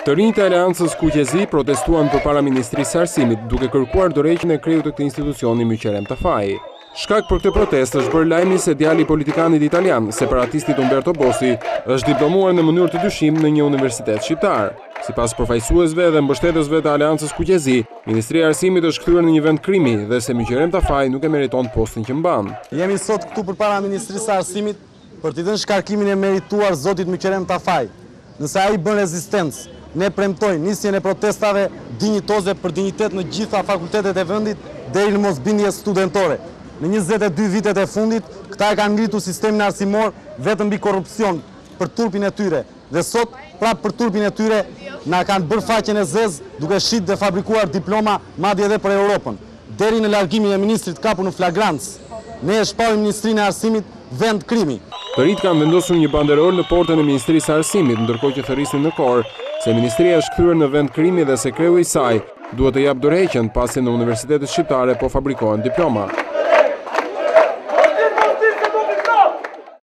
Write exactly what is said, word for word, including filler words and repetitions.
Të rinjtë e Aleancës Kuqezi protestuan përpara Ministrisë së Arsimit, duke kërkuar dorëheqjen e krejut të këtij institucioni Myqerem Tafai. Shkak për këtë protestë është bërë lajmi se djali i politikanit italian, separatistit Umberto Bossi, është diplomuar në mënyrë të dyshim në një universitet shqiptar. Sipas përfaqësuesve dhe mbështetësve të Aleancës Kuqezi, Ministria e Arsimit është kthyer në një vend krimi dhe se Myqerem Tafai nuk e meriton postin që mban. Jemi sot këtu përpara Ministrisë së Arsimit për t'i dhënë shkarkimin e merituar zotit Myqerem Tafai. Nëse ai bën rezistencë, ne premtojmë nisjen e protestave dinjitoze për dinjitet në gjitha fakultetet e vendit deri në mosbindje studentore. Në njëzet e dy vitet e fundit, këta e kanë ngritur sistemin arsimor vetëm mbi korrupsion për turpin e tyre. Dhe sot, prapë për turpin e tyre, na kanë bërë faqen e zezë duke shit dhe fabrikuar diploma madje edhe për Europën. Deri në largimin e ministrit kapur në flagrancë, ne e shpallim Ministrinë e Arsimit vend krimi. Të rinjtë kanë vendosur një banderol në portën e Ministrisë së Arsimit, ndërkohë që thërrisin në korë se ministria është kthyer në vend krimi dhe se kreu i saj duhet të jap dorëheqjen pasi në universitetet shqiptare po fabrikohen diploma.